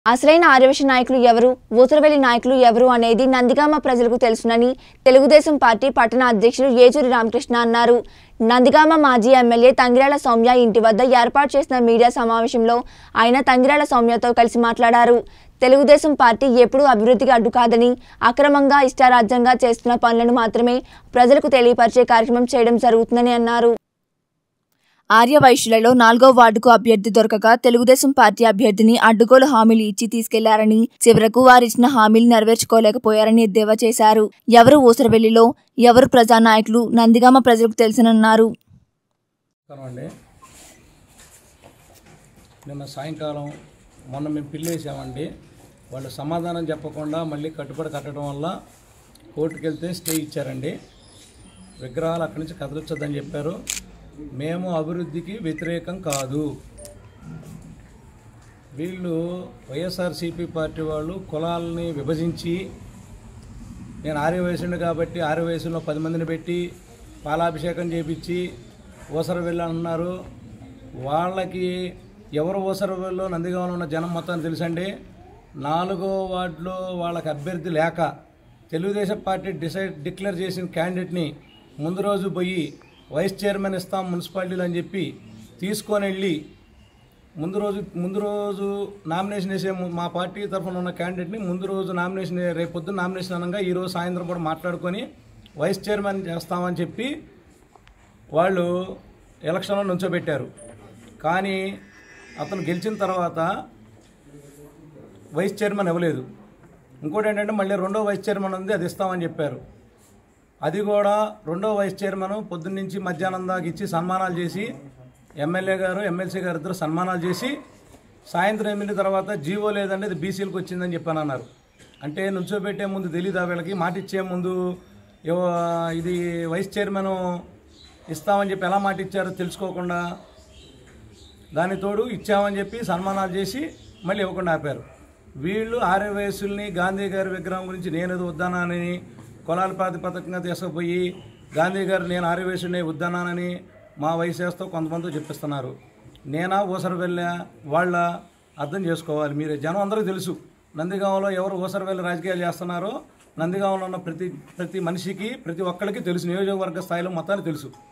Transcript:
అసలైన ఆర్యవైశ్య నాయకులు ఎవరు, ఊసరవెల్లి నాయకులు ఎవరు అనేది నందిగామ ప్రజలకు తెలుసునని తెలుగుదేశం పార్టీ పట్టణ అధ్యక్షులు ఏజూరి రామకృష్ణ అన్నారు. నందిగామ మాజీ ఎమ్మెల్యే తంగిరాల సౌమ్య ఇంటి వద్ద ఏర్పాటు చేసిన మీడియా సమావేశంలో ఆయన తంగిరాల సౌమ్యతో కలిసి మాట్లాడారు. తెలుగుదేశం పార్టీ ఎప్పుడూ అభివృద్ధికి అడ్డు కాదని, అక్రమంగా ఇష్టారాజ్యంగా చేస్తున్న పనులను మాత్రమే ప్రజలకు తెలియపరిచే కార్యక్రమం చేయడం జరుగుతుందని అన్నారు. ఆర్యవైశ్యులలో 4వ వార్డుకు అభ్యర్థి దొరకక తెలుగుదేశం పార్టీ అభ్యర్థిని అడ్డుగోలు హామీలు ఇచ్చి తీసుకెళ్లారని, చివరకు వారిచ్చిన హామీలు నెరవేర్చుకోలేకపోయారని ఎద్దేవా చేశారు. ఎవరు ఊసరవెల్లిలో ఎవరు ప్రజానాయకులు నందిగామ ప్రజలకు తెలుసన్నారు. నిన్న సాయంకాలం మొన్న మేము పిల్లేసామండి. వాళ్ళు సమాధానం చెప్పకుండా మళ్ళీ కట్టుబడి కట్టడం వల్ల కోర్టుకు వెళ్తే స్టే ఇచ్చారండి. విగ్రహాలు అక్కడి నుంచి కదలొచ్చొద్దని చెప్పారు. మేము అభివృద్ధికి వ్యతిరేకం కాదు. వీళ్ళు వైఎస్ఆర్సీపీ పార్టీ వాళ్ళు కులాలని విభజించి, నేను ఆర్యవైశ్యుని కాబట్టి ఆర్యవైశ్యుల్లో 10 మందిని పెట్టి పాలాభిషేకం చేపించి ఊసరవెల్లి అంటున్నారు. వాళ్ళకి ఎవరు ఊసరవెల్లిలో నందిగామలో ఉన్న జనం మొత్తం తెలుసండి. 4వ వార్డులో వాళ్ళకి అభ్యర్థి లేక తెలుగుదేశం పార్టీ డిక్లేర్ చేసిన క్యాండిడేట్ని ముందు రోజు పోయి వైస్ చైర్మన్ ఇస్తాం మున్సిపాలిటీలు అని చెప్పి తీసుకొని వెళ్ళి ముందు రోజు నామినేషన్ వేసే మా పార్టీ తరఫున ఉన్న క్యాండిడేట్ని ముందు రోజు నామినేషన్ రేపు పొద్దున్న నామినేషన్ అనగా ఈరోజు సాయంత్రం కూడా మాట్లాడుకొని వైస్ చైర్మన్ చేస్తామని చెప్పి వాళ్ళు ఎలక్షన్లో నుంచోబెట్టారు. కానీ అతను గెలిచిన తర్వాత వైస్ చైర్మన్ ఇవ్వలేదు. ఇంకోటి ఏంటంటే మళ్ళీ 2వ వైస్ చైర్మన్ ఉంది, అది ఇస్తామని చెప్పారు. అది కూడా 2వ వైస్ చైర్మన్ పొద్దున్నుంచి మధ్యాహ్నం దాకా ఇచ్చి సన్మానాలు చేసి, ఎమ్మెల్యే గారు ఎమ్మెల్సీ గారు ఇద్దరు సన్మానాలు చేసి సాయంత్రం 8 తర్వాత జీవో లేదంటే ఇది బీసీలకు వచ్చిందని చెప్పాను అన్నారు. అంటే నుంచోబెట్టే ముందు తెలీదా వీళ్ళకి? మాట ఇచ్చే ముందు ఇది వైస్ చైర్మన్ ఇస్తామని చెప్పి ఎలా మాట ఇచ్చారో తెలుసుకోకుండా, దాని తోడు ఇచ్చామని చెప్పి సన్మానాలు చేసి మళ్ళీ ఇవ్వకుండా ఆపారు. వీళ్ళు ఆర్యవైశ్యుల్ని గాంధీ గారి విగ్రహం గురించి నేనేదో వద్దనానని కులాల ప్రాతిపదికంగా తీసుకుపోయి గాంధీ గారు నేను ఆర్యవైశ్యుడిని వద్దనానని మా వయసేస్తో కొంతమంది చెప్పిస్తున్నారు. నేనా ఊసరవెల్లి వాళ్ళ అర్థం చేసుకోవాలి. మీరు జనం అందరూ తెలుసు నందిగామలో ఎవరు ఊసరవెల్లి రాజకీయాలు చేస్తున్నారో. నందిగామలో ఉన్న ప్రతి మనిషికి ప్రతి ఒక్కరికి తెలుసు, నియోజకవర్గ స్థాయిలో మొత్తానికి తెలుసు.